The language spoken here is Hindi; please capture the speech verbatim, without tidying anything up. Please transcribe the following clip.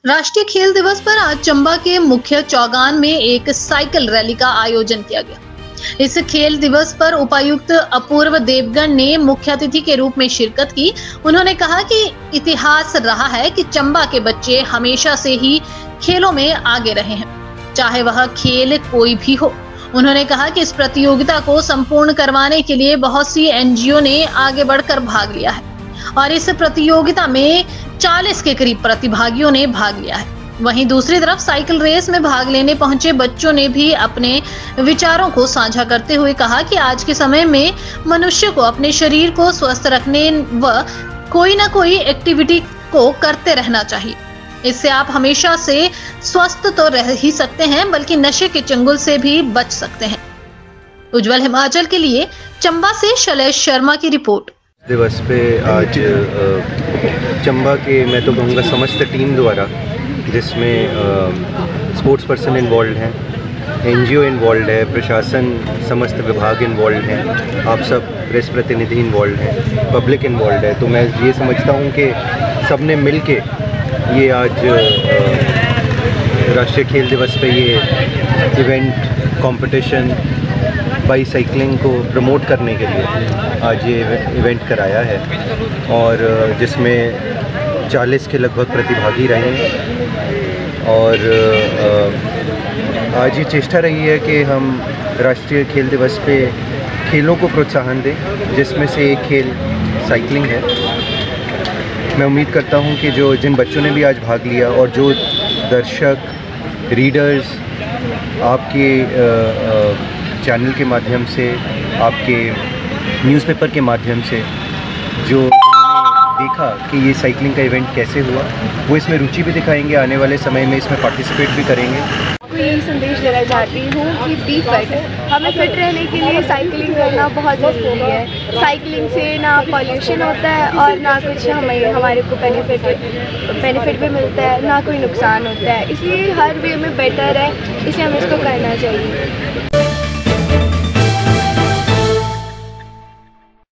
राष्ट्रीय खेल दिवस पर आज चंबा के मुख्य चौगान में एक साइकिल रैली का आयोजन किया गया। इस खेल दिवस पर उपायुक्त अपूर्व देवगन ने मुख्य अतिथि के रूप में शिरकत की। उन्होंने कहा कि इतिहास रहा है कि चंबा के बच्चे हमेशा से ही खेलों में आगे रहे हैं, चाहे वह खेल कोई भी हो। उन्होंने कहा कि इस प्रतियोगिता को संपूर्ण करवाने के लिए बहुत सी एनजीओ ने आगे बढ़कर भाग लिया है और इस प्रतियोगिता में चालीस के करीब प्रतिभागियों ने भाग लिया है। वहीं दूसरी तरफ साइकिल रेस में भाग लेने पहुंचे बच्चों ने भी अपने विचारों को साझा करते हुए कहा कि आज के समय में मनुष्य को अपने शरीर को स्वस्थ रखने व कोई ना कोई एक्टिविटी को करते रहना चाहिए। इससे आप हमेशा से स्वस्थ तो रह ही सकते हैं, बल्कि नशे के चंगुल से भी बच सकते हैं। उज्जवल हिमाचल के लिए चंबा से शैलेश शर्मा की रिपोर्ट। दिवस पे आज चंबा के मैं तो कहूँगा समस्त टीम द्वारा, जिसमें स्पोर्ट्स पर्सन इन्वॉल्व हैं, एनजीओ इन्वॉल्व है, प्रशासन समस्त विभाग इन्वॉल्व हैं, आप सब प्रेस प्रतिनिधि इन्वॉल्व हैं, पब्लिक इन्वॉल्व है। तो मैं ये समझता हूँ कि सब ने मिल के ये आज राष्ट्रीय खेल दिवस पे ये इवेंट कंपटीशन बाईसाइकिलिंग को प्रमोट करने के लिए आज ये इवेंट कराया है और जिसमें चालीस के लगभग प्रतिभागी रहे हैं। और आज ये चेष्टा रही है कि हम राष्ट्रीय खेल दिवस पे खेलों को प्रोत्साहन दें, जिसमें से एक खेल साइकिलिंग है। मैं उम्मीद करता हूं कि जो जिन बच्चों ने भी आज भाग लिया और जो दर्शक रीडर्स आपके चैनल के माध्यम से, आपके न्यूज़पेपर के माध्यम से जो देखा कि ये साइकिलिंग का इवेंट कैसे हुआ, वो इसमें रुचि भी दिखाएंगे, आने वाले समय में इसमें पार्टिसिपेट भी करेंगे। आपको यही संदेश देना चाहती हूँ कि बी फिट। हमें फिट रहने के लिए साइकिलिंग करना बहुत ज़रूरी है। साइकिलिंग से ना पॉल्यूशन होता है और ना कुछ हमें हमारे को बेनिफिट बेनिफिट भी मिलता है, ना कोई नुकसान होता है। इसलिए हर वे में बेटर है, इसलिए हमें इसको करना चाहिए।